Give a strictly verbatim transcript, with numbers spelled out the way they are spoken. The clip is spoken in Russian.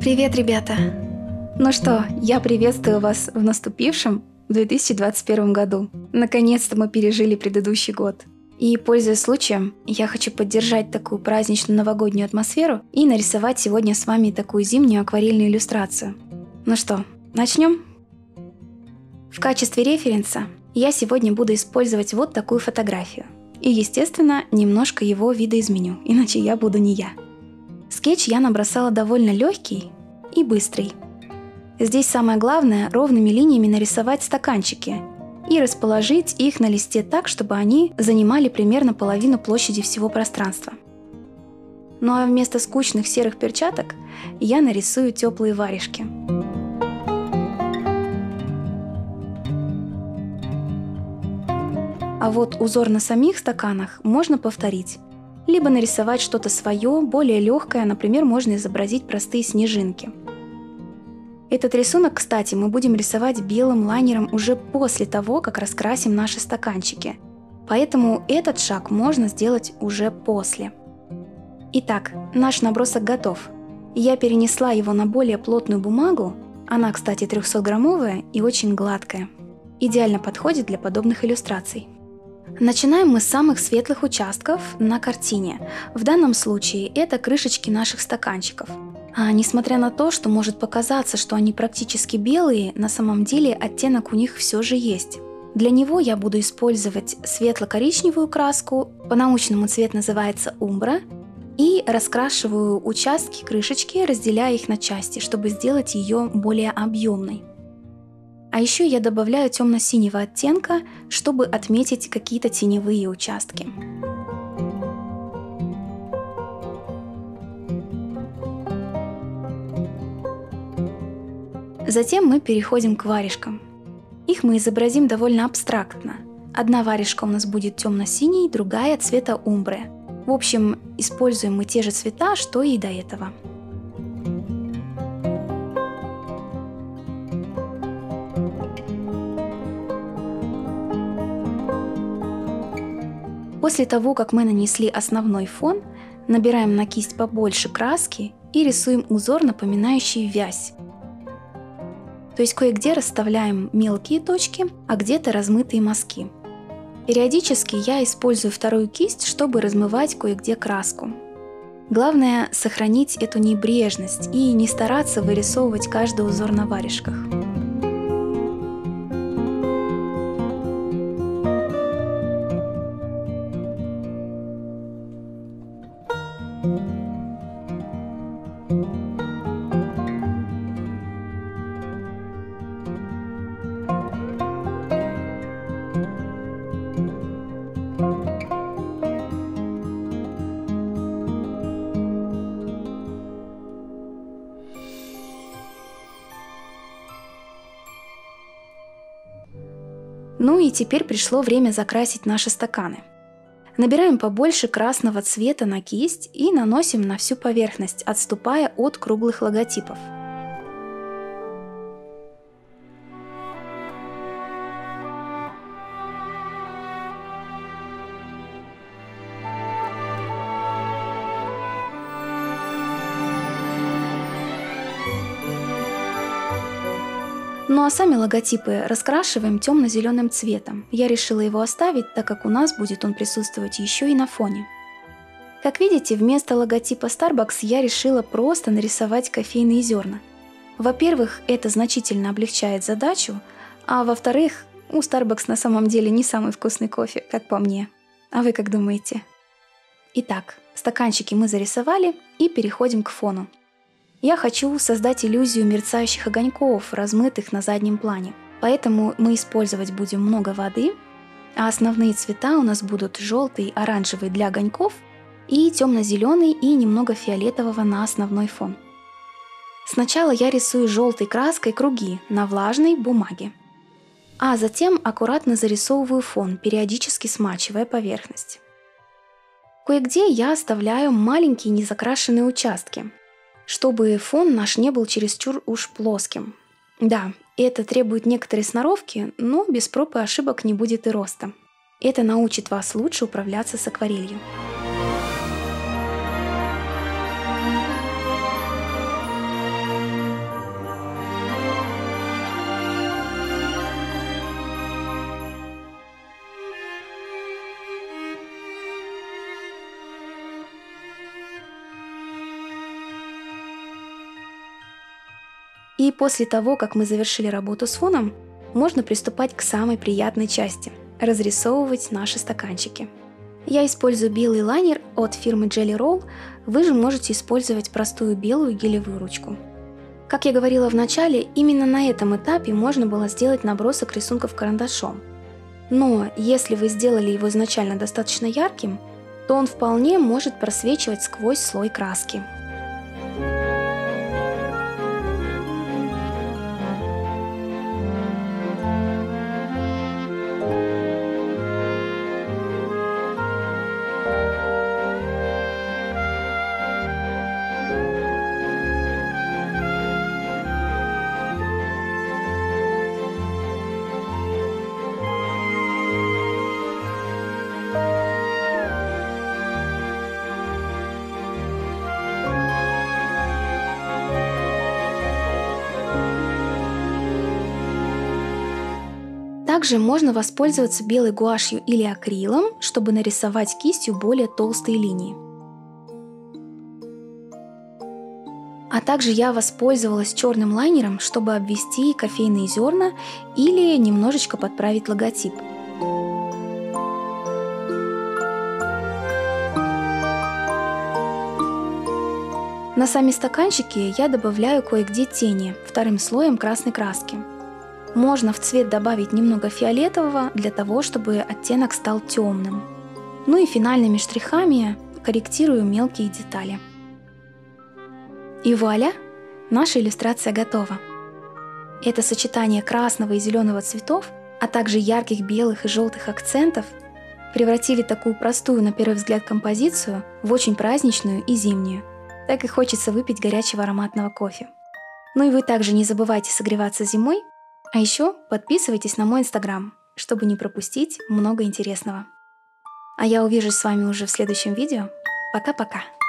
Привет, ребята! Ну что, я приветствую вас в наступившем две тысячи двадцать первом году. Наконец-то мы пережили предыдущий год. И, пользуясь случаем, я хочу поддержать такую праздничную новогоднюю атмосферу и нарисовать сегодня с вами такую зимнюю акварельную иллюстрацию. Ну что, начнем? В качестве референса я сегодня буду использовать вот такую фотографию. И, естественно, немножко его видоизменю, иначе я буду не я. Скетч я набросала довольно легкий и быстрый. Здесь самое главное ровными линиями нарисовать стаканчики и расположить их на листе так, чтобы они занимали примерно половину площади всего пространства. Ну а вместо скучных серых перчаток я нарисую теплые варежки. А вот узор на самих стаканах можно повторить. Либо нарисовать что-то свое, более легкое, например, можно изобразить простые снежинки. Этот рисунок, кстати, мы будем рисовать белым лайнером уже после того, как раскрасим наши стаканчики. Поэтому этот шаг можно сделать уже после. Итак, наш набросок готов. Я перенесла его на более плотную бумагу. Она, кстати, трехсотграммовая и очень гладкая. Идеально подходит для подобных иллюстраций. Начинаем мы с самых светлых участков на картине. В данном случае это крышечки наших стаканчиков. А несмотря на то, что может показаться, что они практически белые, на самом деле оттенок у них все же есть. Для него я буду использовать светло-коричневую краску, по-научному цвет называется умбра, и раскрашиваю участки крышечки, разделяя их на части, чтобы сделать ее более объемной. А еще я добавляю темно-синего оттенка, чтобы отметить какие-то теневые участки. Затем мы переходим к варежкам. Их мы изобразим довольно абстрактно. Одна варежка у нас будет темно-синей, другая цвета умбры. В общем, используем мы те же цвета, что и до этого. После того, как мы нанесли основной фон, набираем на кисть побольше краски и рисуем узор, напоминающий вязь. То есть кое-где расставляем мелкие точки, а где-то размытые мазки. Периодически я использую вторую кисть, чтобы размывать кое-где краску. Главное сохранить эту небрежность и не стараться вырисовывать каждый узор на варежках. Ну и теперь пришло время закрасить наши стаканы. Набираем побольше красного цвета на кисть и наносим на всю поверхность, отступая от круглых логотипов. Ну а сами логотипы раскрашиваем темно-зеленым цветом. Я решила его оставить, так как у нас будет он присутствовать еще и на фоне. Как видите, вместо логотипа Starbucks я решила просто нарисовать кофейные зерна. Во-первых, это значительно облегчает задачу, а во-вторых, у Starbucks на самом деле не самый вкусный кофе, как по мне. А вы как думаете? Итак, стаканчики мы зарисовали и переходим к фону. Я хочу создать иллюзию мерцающих огоньков, размытых на заднем плане. Поэтому мы использовать будем много воды, а основные цвета у нас будут желтый, оранжевый для огоньков и темно-зеленый и немного фиолетового на основной фон. Сначала я рисую желтой краской круги на влажной бумаге, а затем аккуратно зарисовываю фон, периодически смачивая поверхность. Кое-где я оставляю маленькие незакрашенные участки, чтобы фон наш не был чересчур уж плоским. Да, это требует некоторой сноровки, но без проб и ошибок не будет и роста. Это научит вас лучше управляться с акварелью. И после того, как мы завершили работу с фоном, можно приступать к самой приятной части – разрисовывать наши стаканчики. Я использую белый лайнер от фирмы Jelly Roll, вы же можете использовать простую белую гелевую ручку. Как я говорила в начале, именно на этом этапе можно было сделать набросок рисунков карандашом. Но если вы сделали его изначально достаточно ярким, то он вполне может просвечивать сквозь слой краски. Также можно воспользоваться белой гуашью или акрилом, чтобы нарисовать кистью более толстые линии. А также я воспользовалась черным лайнером, чтобы обвести кофейные зерна или немножечко подправить логотип. На сами стаканчики я добавляю кое-где тени вторым слоем красной краски. Можно в цвет добавить немного фиолетового для того, чтобы оттенок стал темным. Ну и финальными штрихами корректирую мелкие детали. И вуаля! Наша иллюстрация готова. Это сочетание красного и зеленого цветов, а также ярких белых и желтых акцентов превратили такую простую на первый взгляд композицию в очень праздничную и зимнюю. Так и хочется выпить горячего ароматного кофе. Ну и вы также не забывайте согреваться зимой. А еще подписывайтесь на мой инстаграм, чтобы не пропустить много интересного. А я увижусь с вами уже в следующем видео. Пока-пока!